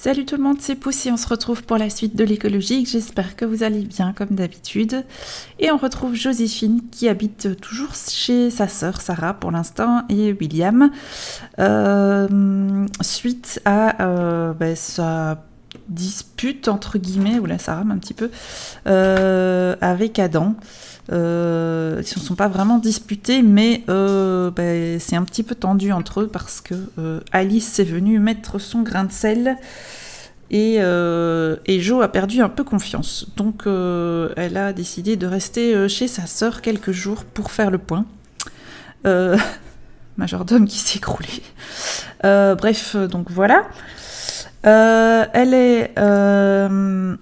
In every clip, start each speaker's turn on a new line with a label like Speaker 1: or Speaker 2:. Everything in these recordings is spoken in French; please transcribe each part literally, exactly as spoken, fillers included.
Speaker 1: Salut tout le monde, c'est Pouce et on se retrouve pour la suite de l'écologique. J'espère que vous allez bien comme d'habitude. Et on retrouve Joséphine qui habite toujours chez sa sœur Sarah pour l'instant et William. Euh, suite à euh, bah, sa dispute entre guillemets, ou la ça rame un petit peu, euh, avec Adam. Euh, ils ne se sont pas vraiment disputés, mais euh, bah, c'est un petit peu tendu entre eux parce que euh, Alice est venue mettre son grain de sel et, euh, et Jo a perdu un peu confiance. Donc euh, elle a décidé de rester chez sa sœur quelques jours pour faire le point. Euh, majordome qui s'est écroulé. Euh, bref, donc voilà. Euh, elle est... Euh,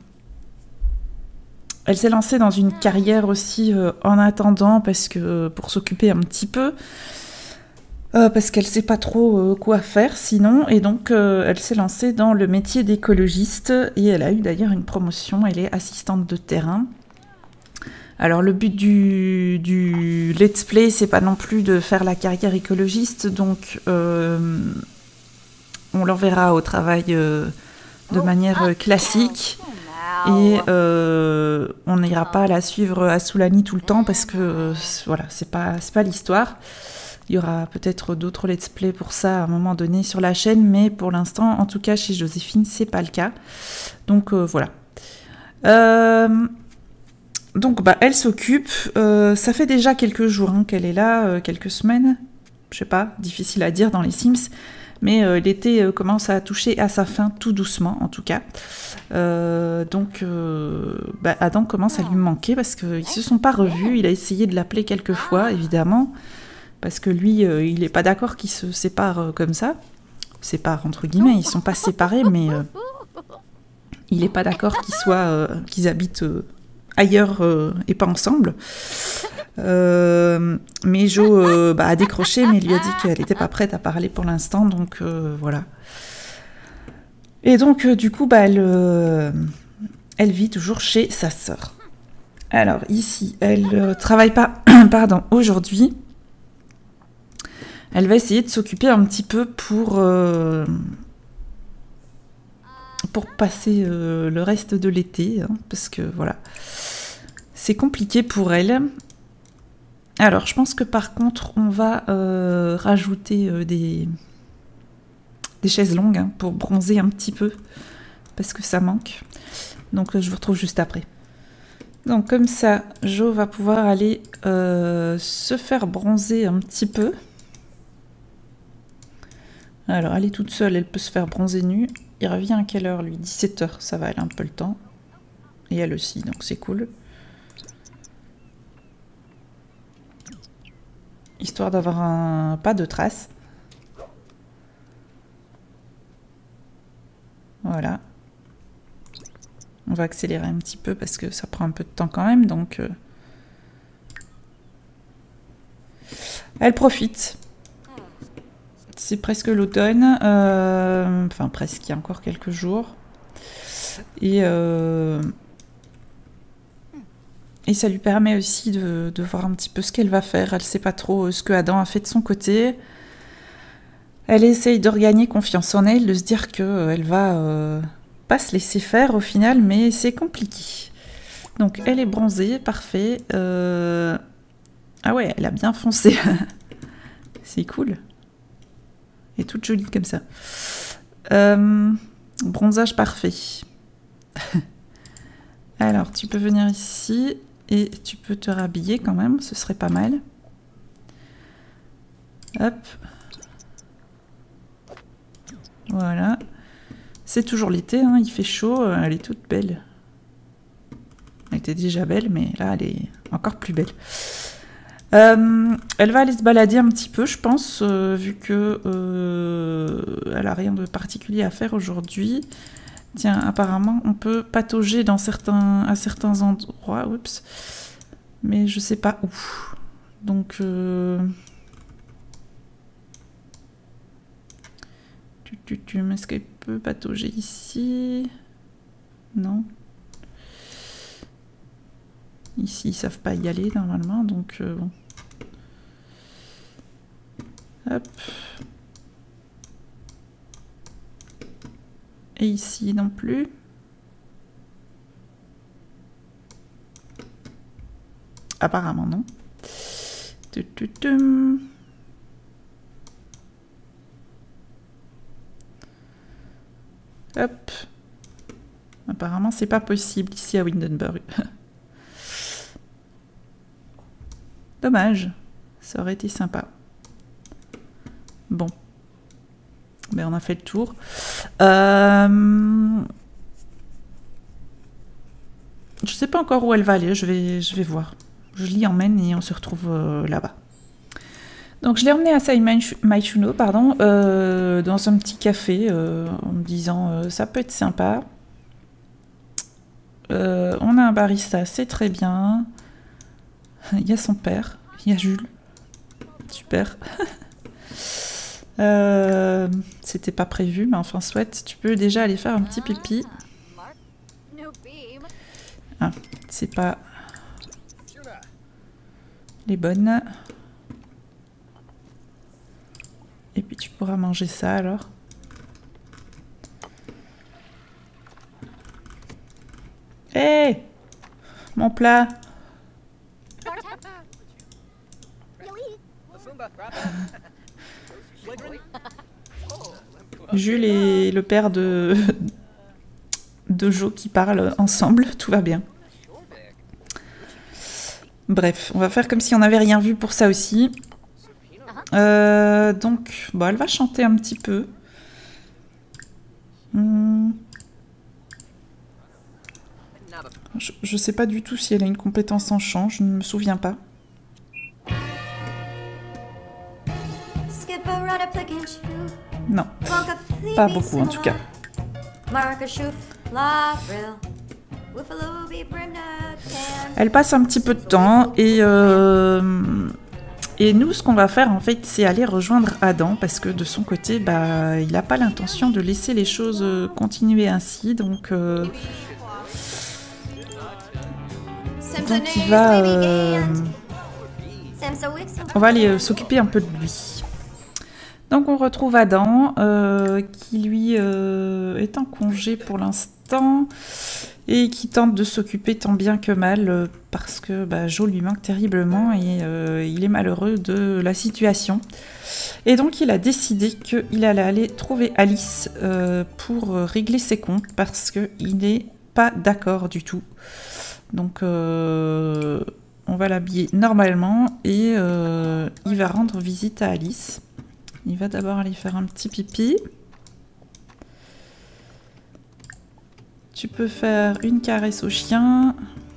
Speaker 1: Elle s'est lancée dans une carrière aussi euh, en attendant, parce que pour s'occuper un petit peu, euh, parce qu'elle ne sait pas trop euh, quoi faire sinon, et donc euh, elle s'est lancée dans le métier d'écologiste, et elle a eu d'ailleurs une promotion, elle est assistante de terrain. Alors le but du, du let's play, c'est pas non plus de faire la carrière écologiste, donc euh, on l'enverra au travail euh, de manière euh, classique. Et euh, on n'ira pas la suivre à Soulani tout le temps parce que euh, voilà, c'est pas, c'est pas l'histoire. Il y aura peut-être d'autres let's play pour ça à un moment donné sur la chaîne, mais pour l'instant, en tout cas chez Joséphine, c'est pas le cas. Donc euh, voilà. Euh, donc bah, elle s'occupe. Euh, ça fait déjà quelques jours hein, qu'elle est là, euh, quelques semaines. Je sais pas, difficile à dire dans les Sims. Mais euh, l'été euh, commence à toucher à sa fin, tout doucement en tout cas. Euh, donc euh, bah, Adam commence à lui manquer parce qu'ils ne se sont pas revus. Il a essayé de l'appeler quelques fois, évidemment, parce que lui, euh, il n'est pas d'accord qu'ils se séparent euh, comme ça. Séparent entre guillemets, ils ne sont pas séparés, mais euh, il n'est pas d'accord qu'ils soient, euh, qu'ils habitent euh, ailleurs euh, et pas ensemble. Euh, mais Jo euh, bah, a décroché, mais il lui a dit qu'elle n'était pas prête à parler pour l'instant, donc euh, voilà. Et donc euh, du coup, bah, elle, euh, elle vit toujours chez sa sœur. Alors ici, elle euh, travaille pas, pardon, aujourd'hui. Elle va essayer de s'occuper un petit peu pour euh, pour passer euh, le reste de l'été, hein, parce que voilà, c'est compliqué pour elle. Alors, je pense que par contre, on va euh, rajouter euh, des, des chaises longues hein, pour bronzer un petit peu, parce que ça manque. Donc, euh, je vous retrouve juste après. Donc, comme ça, Jo va pouvoir aller euh, se faire bronzer un petit peu. Alors, elle est toute seule, elle peut se faire bronzer nue. Il revient à quelle heure, lui? dix-sept heures, ça va, elle a un peu le temps. Et elle aussi, donc c'est cool. Histoire d'avoir un pas de traces. Voilà. On va accélérer un petit peu parce que ça prend un peu de temps quand même, donc... Euh... Elle profite. C'est presque l'automne. Euh... Enfin, presque, il y a encore quelques jours. Et... Euh... Et ça lui permet aussi de, de voir un petit peu ce qu'elle va faire. Elle ne sait pas trop ce que Adam a fait de son côté. Elle essaye de regagner confiance en elle, de se dire qu'elle va euh, pas se laisser faire au final, mais c'est compliqué. Donc elle est bronzée, parfait. Euh... Ah ouais, elle a bien foncé. C'est cool. Elle est toute jolie comme ça. Euh... Bronzage parfait. Alors, tu peux venir ici. Et tu peux te rhabiller quand même, ce serait pas mal. Hop. Voilà. C'est toujours l'été, hein, il fait chaud, elle est toute belle. Elle était déjà belle, mais là, elle est encore plus belle. Euh, elle va aller se balader un petit peu, je pense, euh, vu que euh, elle a rien de particulier à faire aujourd'hui. Tiens, apparemment, on peut patauger dans certains, à certains endroits. Oups. Mais je sais pas où. Donc... Euh... Est-ce qu'elle peut patauger ici? Non. Ici, ils savent pas y aller, normalement. Donc, euh, bon. Hop. Et ici non plus. Apparemment non. Tututum. Hop. Apparemment c'est pas possible ici à Windenburg. Dommage. Ça aurait été sympa. Bon. Ben, on a fait le tour. Euh... Je sais pas encore où elle va aller. Je vais, je vais voir. Je l'y emmène et on se retrouve euh, là-bas. Donc je l'ai emmené à Sai Maichuno, pardon, euh, dans un petit café, euh, en me disant euh, ça peut être sympa. Euh, on a un barista, c'est très bien. Il y a son père, il y a Jules. Super. euh, C'était pas prévu, mais enfin soit, tu peux déjà aller faire un petit pipi. Ah, c'est pas les bonnes. Et puis tu pourras manger ça alors. Hé hey, mon plat. Jules et le père de, de Jo qui parlent ensemble, tout va bien. Bref, on va faire comme si on n'avait rien vu pour ça aussi. Euh, donc, bon, elle va chanter un petit peu. Hmm. Je, je sais pas du tout si elle a une compétence en chant, je ne me souviens pas. Non, pas beaucoup en tout cas. Elle passe un petit peu de temps et, euh, et nous ce qu'on va faire en fait c'est aller rejoindre Adam parce que de son côté bah, il n'a pas l'intention de laisser les choses continuer ainsi donc, euh, donc il va euh, on va aller euh, s'occuper un peu de lui. Donc on retrouve Adam euh, qui lui euh, est en congé pour l'instant et qui tente de s'occuper tant bien que mal euh, parce que bah, Jo lui manque terriblement et euh, il est malheureux de la situation. Et donc il a décidé qu'il allait aller trouver Alice euh, pour régler ses comptes parce qu'il n'est pas d'accord du tout. Donc euh, on va l'habiller normalement et euh, il va rendre visite à Alice. Il va d'abord aller faire un petit pipi. Tu peux faire une caresse au chien.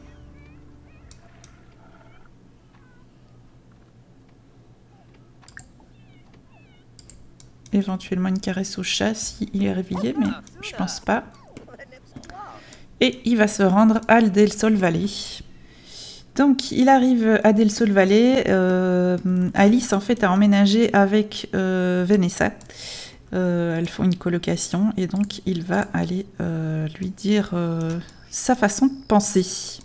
Speaker 1: Éventuellement une caresse au chat s'il est réveillé, mais je pense pas. Et il va se rendre à Del Sol Valley. Donc il arrive à Del Sol Valley, euh, Alice en fait a emménagé avec euh, Vanessa, euh, elles font une colocation et donc il va aller euh, lui dire euh, sa façon de penser.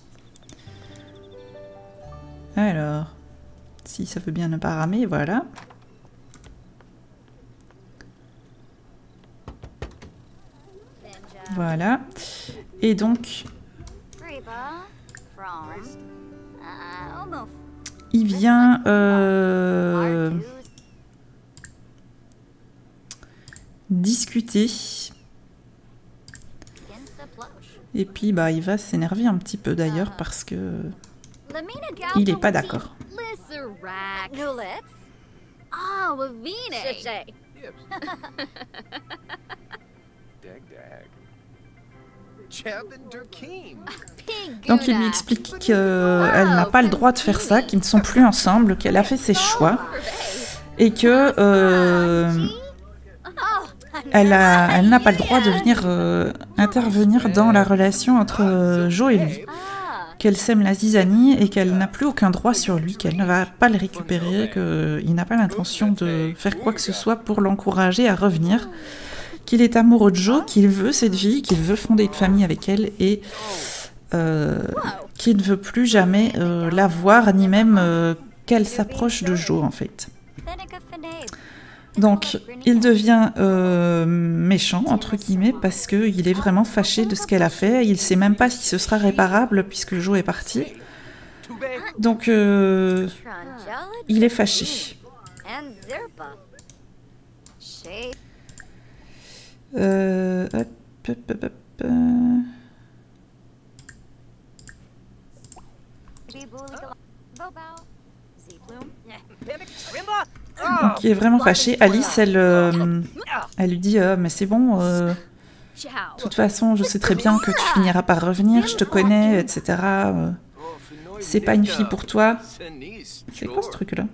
Speaker 1: Alors, si ça veut bien ne pas ramer, voilà. Voilà, et donc... il vient euh, discuter et puis bah il va s'énerver un petit peu d'ailleurs parce que il n'est pas d'accord. Donc il lui explique qu'elle n'a pas le droit de faire ça, qu'ils ne sont plus ensemble, qu'elle a fait ses choix et que euh, elle a, elle n'a pas le droit de venir euh, intervenir dans la relation entre euh, Jo et lui, qu'elle sème la zizanie et qu'elle n'a plus aucun droit sur lui, qu'elle ne va pas le récupérer, qu'il n'a pas l'intention de faire quoi que ce soit pour l'encourager à revenir. Qu'il est amoureux de Jo, qu'il veut cette vie, qu'il veut fonder une famille avec elle et euh, qu'il ne veut plus jamais euh, la voir, ni même euh, qu'elle s'approche de Jo en fait. Donc, il devient euh, méchant, entre guillemets, parce qu'il est vraiment fâché de ce qu'elle a fait. Il ne sait même pas si ce sera réparable, puisque le jour est parti. Donc, euh, il est fâché. Euh, hop, hop, hop, hop, hop. Donc, il est vraiment fâché. Alice, elle, euh, elle lui dit euh, mais c'est bon, euh, de toute façon, je sais très bien que tu finiras par revenir, je te connais, et cetera. Euh, c'est pas une fille pour toi. C'est quoi ce truc-là?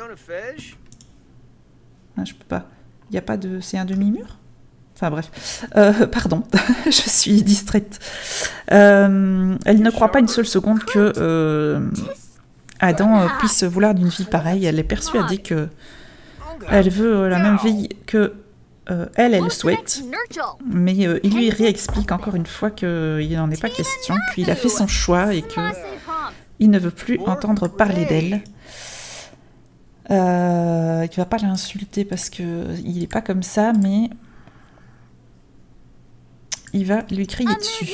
Speaker 1: Ah, je peux pas. Il n'y a pas de... C'est un demi-mur? Enfin bref. Euh, pardon, je suis distraite. Euh, elle ne croit pas une seule seconde que euh, Adam euh, puisse vouloir d'une vie pareille. Elle est persuadée que elle veut la même vie que euh, elle, elle souhaite. Mais euh, il lui réexplique encore une fois qu'il n'en est pas question, qu'il a fait son choix et qu'il ne veut plus entendre parler d'elle. Euh, il va pas l'insulter parce qu'il n'est pas comme ça, mais il va lui crier dessus.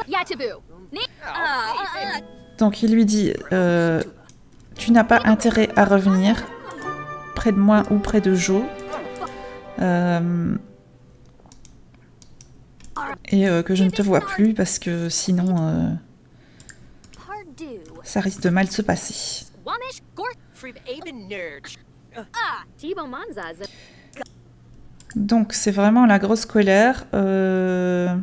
Speaker 1: Donc il lui dit euh, tu n'as pas intérêt à revenir près de moi ou près de Jo. Euh, et euh, que je ne te vois plus parce que sinon euh, ça risque de mal se passer. Donc c'est vraiment la grosse colère. Euh...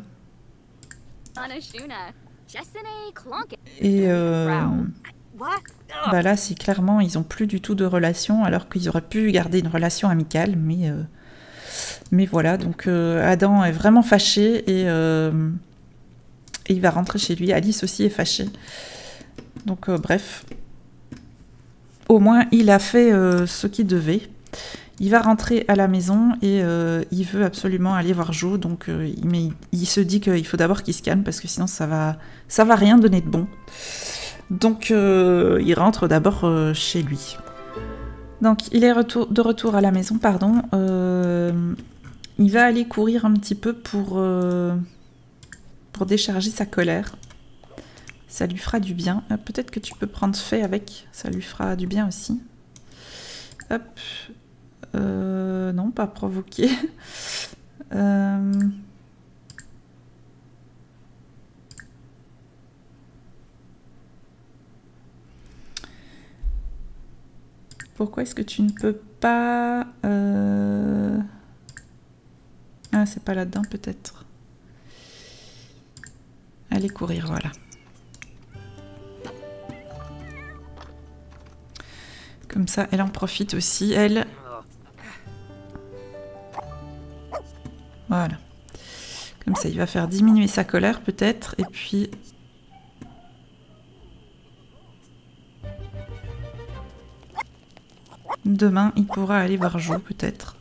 Speaker 1: Et euh... bah là c'est clairement ils ont plus du tout de relation alors qu'ils auraient pu garder une relation amicale, mais euh... mais voilà, donc euh, Adam est vraiment fâché et, euh... et il va rentrer chez lui. Alice aussi est fâchée. Donc euh, bref. Au moins, il a fait euh, ce qu'il devait. Il va rentrer à la maison et euh, il veut absolument aller voir Jo. Donc, euh, il, mais, il se dit qu'il faut d'abord qu'il se calme parce que sinon, ça va, ça va rien donner de bon. Donc, euh, il rentre d'abord euh, chez lui. Donc, il est retour, de retour à la maison, pardon. Euh, il va aller courir un petit peu pour, euh, pour décharger sa colère. Ça lui fera du bien. Peut-être que tu peux prendre fait avec. Ça lui fera du bien aussi. Hop. Euh, non, pas provoquer. euh... Pourquoi est-ce que tu ne peux pas... Euh... Ah, c'est pas là-dedans peut-être. Allez courir, voilà. Comme ça, elle en profite aussi, elle. Voilà. Comme ça, il va faire diminuer sa colère, peut-être. Et puis... demain, il pourra aller voir Jo, peut-être.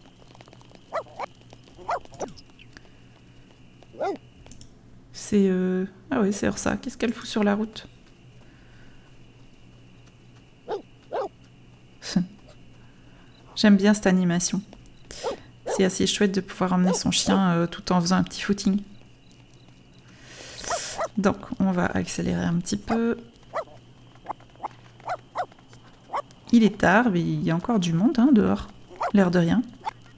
Speaker 1: C'est... Euh... Ah oui, c'est Ursa. Qu'est-ce qu'elle fout sur la route? J'aime bien cette animation. C'est assez chouette de pouvoir emmener son chien euh, tout en faisant un petit footing. Donc, on va accélérer un petit peu. Il est tard, mais il y a encore du monde hein, dehors. L'air de rien.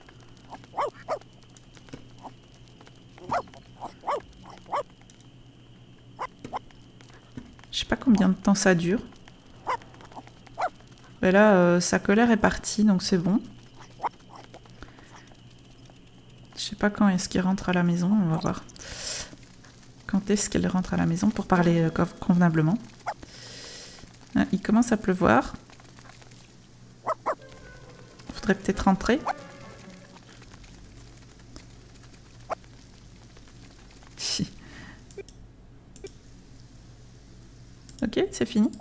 Speaker 1: Je sais pas combien de temps ça dure. Mais là, euh, sa colère est partie, donc c'est bon. Je sais pas quand est-ce qu'il rentre à la maison, on va voir. Quand est-ce qu'elle rentre à la maison pour parler euh, convenablement. Ah, il commence à pleuvoir. Faudrait peut-être rentrer. Ok, c'est fini.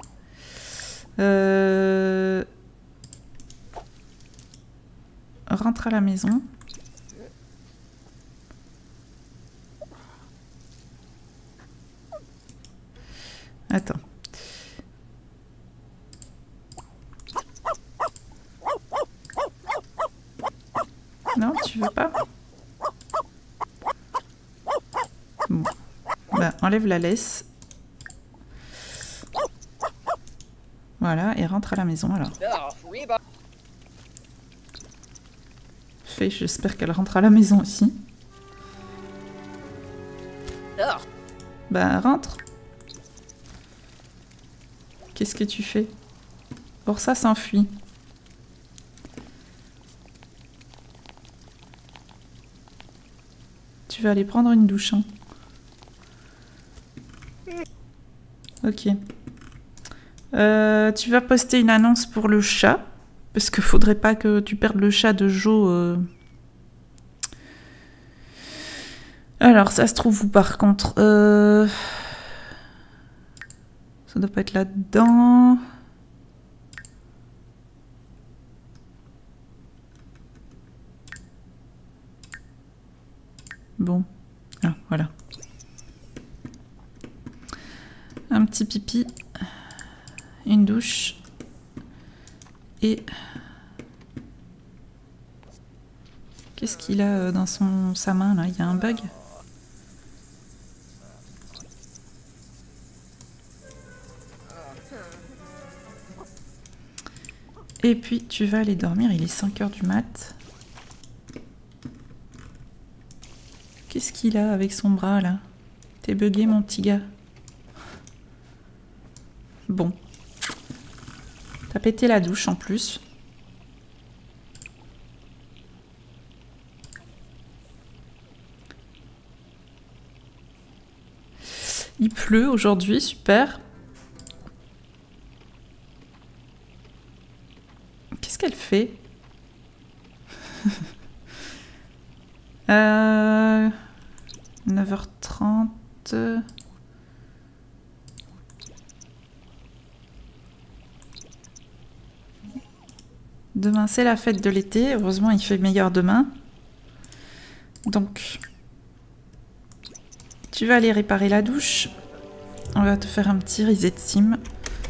Speaker 1: Euh... Rentre à la maison. Attends. tu veux pas? Bon. Bah, enlève la laisse. Voilà, et rentre à la maison alors. Fait, j'espère qu'elle rentre à la maison aussi. Bah, rentre. Qu'est-ce que tu fais? Pour ça, s'enfuit. Tu vas aller prendre une douche, hein. Ok. Euh, tu vas poster une annonce pour le chat. Parce qu'il faudrait pas que tu perdes le chat de Jo. Euh... Alors, ça se trouve où par contre? euh... Ça doit pas être là-dedans. Bon. Ah, voilà. Un petit pipi. Une douche. Et... Qu'est-ce qu'il a dans son, sa main là? Il y a un bug? Et puis tu vas aller dormir, il est cinq heures du mat. Qu'est-ce qu'il a avec son bras là? T'es bugué mon petit gars. Bon. T'as pété la douche en plus. Il pleut aujourd'hui, super. Qu'est-ce qu'elle fait? euh, neuf heures trente. Demain, c'est la fête de l'été. Heureusement, il fait meilleur demain. Donc, tu vas aller réparer la douche. On va te faire un petit reset sim.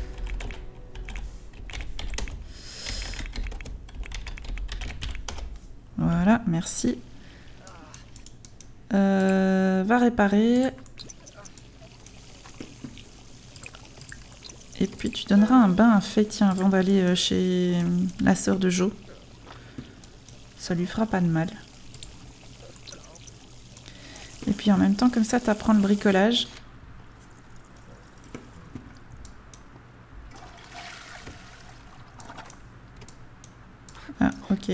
Speaker 1: Voilà, merci. Euh, va réparer. Et puis tu donneras un bain à Faye, tiens, avant d'aller chez la sœur de Jo. Ça lui fera pas de mal. Et puis en même temps, comme ça, tu apprends le bricolage. Ah, ok.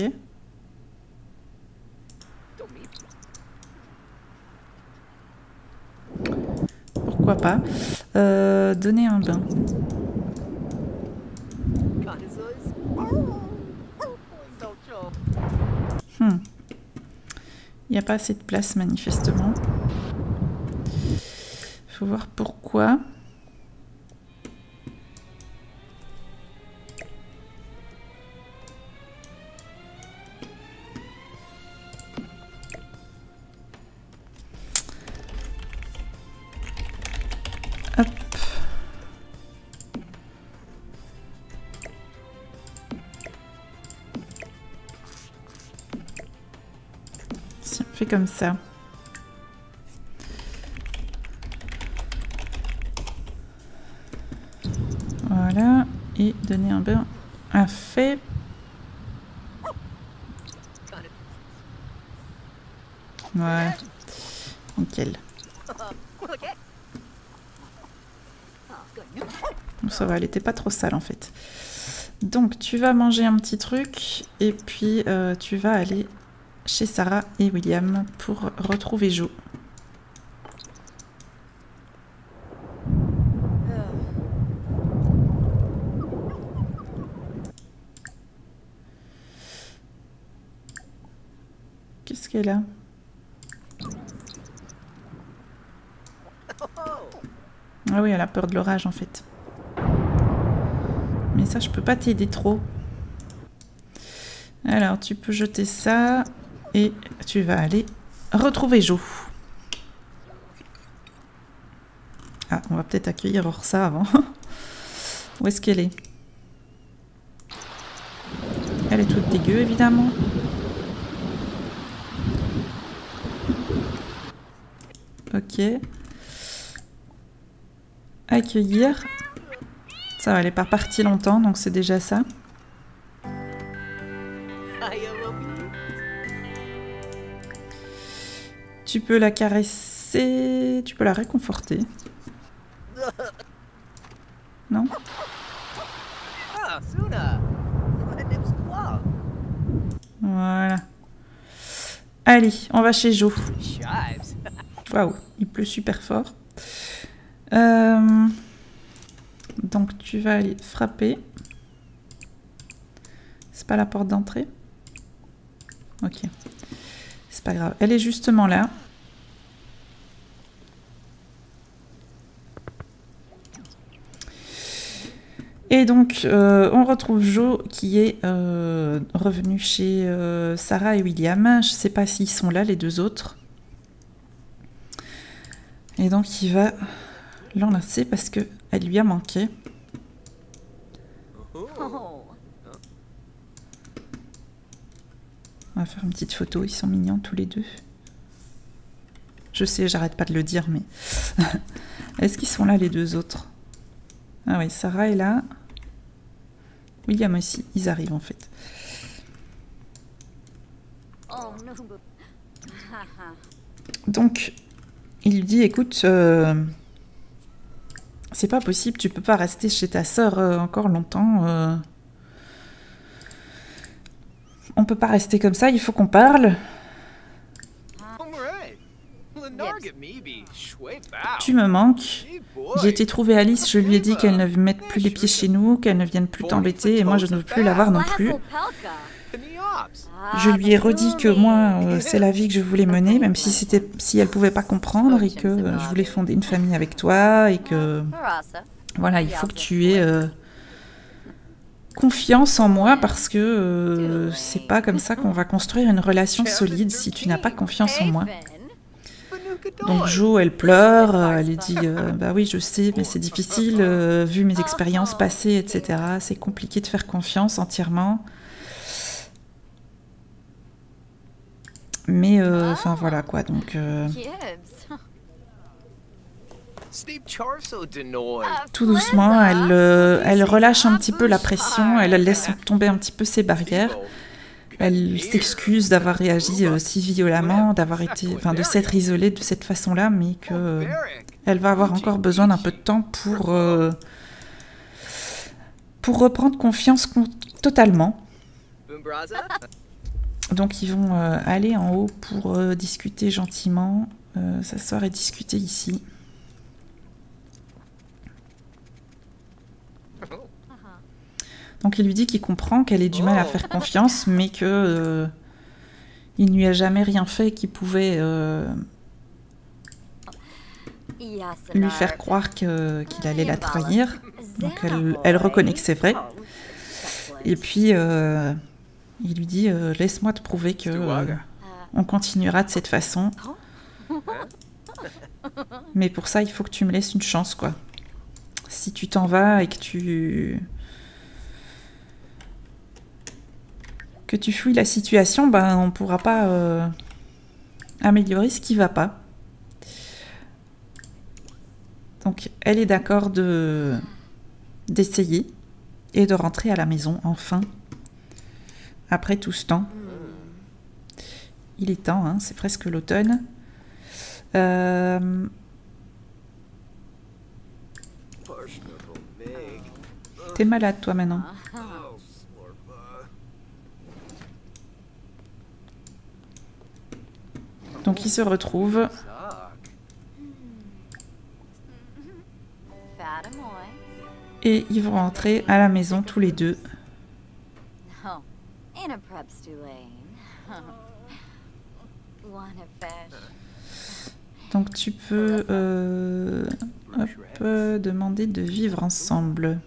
Speaker 1: Pourquoi pas. Euh, donner un bain. Hmm. Il n'y a pas assez de place manifestement. Il faut voir pourquoi. Hop. Si on fait comme ça. Voilà. Et donner un bain à Faye. Voilà. Nickel. Ça va, elle était pas trop sale en fait. Donc tu vas manger un petit truc et puis euh, tu vas aller chez Sarah et William pour retrouver Jo. Qu'est-ce qu'elle a? Ah oui, elle a peur de l'orage en fait. Mais ça, je peux pas t'aider trop. Alors, tu peux jeter ça et tu vas aller retrouver Jo. Ah, on va peut-être accueillir Orsa avant. Où est-ce qu'elle est? Elle est toute dégueu, évidemment. Ok. Accueillir. Ça va, elle est pas partie longtemps, donc c'est déjà ça. Tu peux la caresser, tu peux la réconforter. Non? Voilà. Allez, on va chez Jo. Waouh, il pleut super fort. Euh... Donc tu vas aller frapper. C'est pas la porte d'entrée? Ok. C'est pas grave. Elle est justement là. Et donc, euh, on retrouve Jo qui est euh, revenu chez euh, Sarah et William. Je sais pas s'ils sont là, les deux autres. Et donc, il va l'enlacer parce qu'elle lui a manqué. On va faire une petite photo. Ils sont mignons tous les deux. Je sais, j'arrête pas de le dire, mais... Est-ce qu'ils sont là, les deux autres? Ah oui, Sarah est là. William aussi. Ils arrivent, en fait. Donc, il lui dit, écoute, euh, c'est pas possible, tu peux pas rester chez ta sœur euh, encore longtemps. Euh, on peut pas rester comme ça, il faut qu'on parle. Tu me manques. J'ai été trouver Alice, je lui ai dit qu'elle ne mette plus les pieds chez nous, qu'elle ne vienne plus t'embêter, et moi je ne veux plus la voir non plus. Je lui ai redit que moi, euh, c'est la vie que je voulais mener, même si c'était, si elle pouvait pas comprendre, et que euh, je voulais fonder une famille avec toi, et que... Voilà, il faut que tu aies euh, confiance en moi, parce que euh, c'est pas comme ça qu'on va construire une relation solide si tu n'as pas confiance en moi. Donc Jo, elle pleure, elle dit euh, bah oui je sais mais c'est difficile euh, vu mes expériences passées et cetera. C'est compliqué de faire confiance entièrement. Mais enfin euh, voilà quoi donc. Euh, tout doucement, elle, euh, elle relâche un petit peu la pression, elle laisse tomber un petit peu ses barrières. Elle s'excuse d'avoir réagi euh, si violemment, d'avoir été, enfin, de s'être isolée de cette façon-là, mais que euh, elle va avoir encore besoin d'un peu de temps pour euh, pour reprendre confiance totalement. Donc ils vont euh, aller en haut pour euh, discuter gentiment, euh, s'asseoir et discuter ici. Donc il lui dit qu'il comprend qu'elle ait du mal à faire confiance, mais que euh, il ne lui a jamais rien fait qui pouvait euh, lui faire croire que, qu'il allait la trahir. Donc elle, elle reconnaît que c'est vrai. Et puis euh, il lui dit euh, laisse-moi te prouver que euh, on continuera de cette façon. Mais pour ça il faut que tu me laisses une chance quoi. Si tu t'en vas et que tu que tu fuis la situation, ben, on ne pourra pas euh, améliorer ce qui ne va pas. Donc, elle est d'accord de d'essayer et de rentrer à la maison, enfin. Après tout ce temps. Il est temps, hein, c'est presque l'automne. Euh... T'es malade, toi, maintenant. Donc ils se retrouvent. Et ils vont rentrer à la maison tous les deux. Donc tu peux euh, hop, demander de vivre ensemble.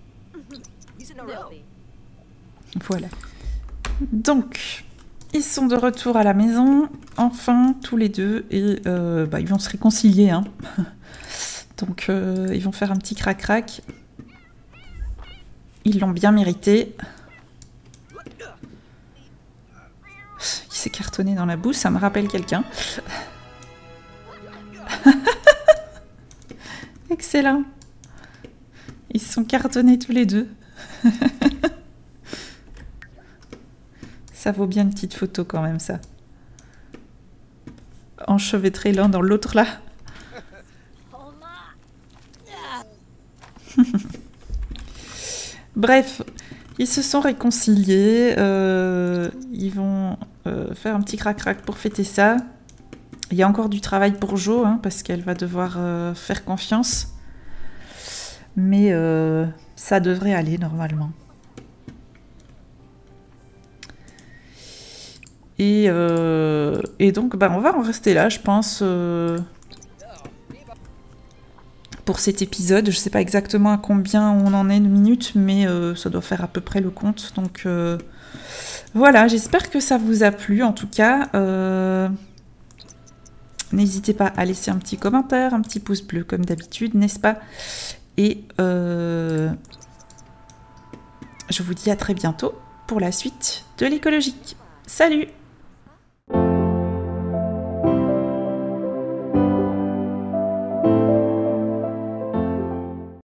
Speaker 1: Voilà. Donc... Ils sont de retour à la maison, enfin, tous les deux, et euh, bah, ils vont se réconcilier. Hein. Donc, euh, ils vont faire un petit crac-crac. Ils l'ont bien mérité. Il s'est cartonné dans la boue, ça me rappelle quelqu'un. excellent. Ils se sont cartonnés tous les deux. Ça vaut bien une petite photo quand même, ça. Enchevêtrés l'un dans l'autre, là. Bref, ils se sont réconciliés. Euh, ils vont euh, faire un petit crac-crac pour fêter ça. Il y a encore du travail pour Jo, hein, parce qu'elle va devoir euh, faire confiance. Mais euh, ça devrait aller normalement. Et, euh, et donc, bah, on va en rester là, je pense, euh, pour cet épisode. Je sais pas exactement à combien on en est de minutes, mais euh, ça doit faire à peu près le compte. Donc euh, voilà, j'espère que ça vous a plu. En tout cas, euh, n'hésitez pas à laisser un petit commentaire, un petit pouce bleu comme d'habitude, n'est-ce pas? Et euh, je vous dis à très bientôt pour la suite de l'écologique. Salut!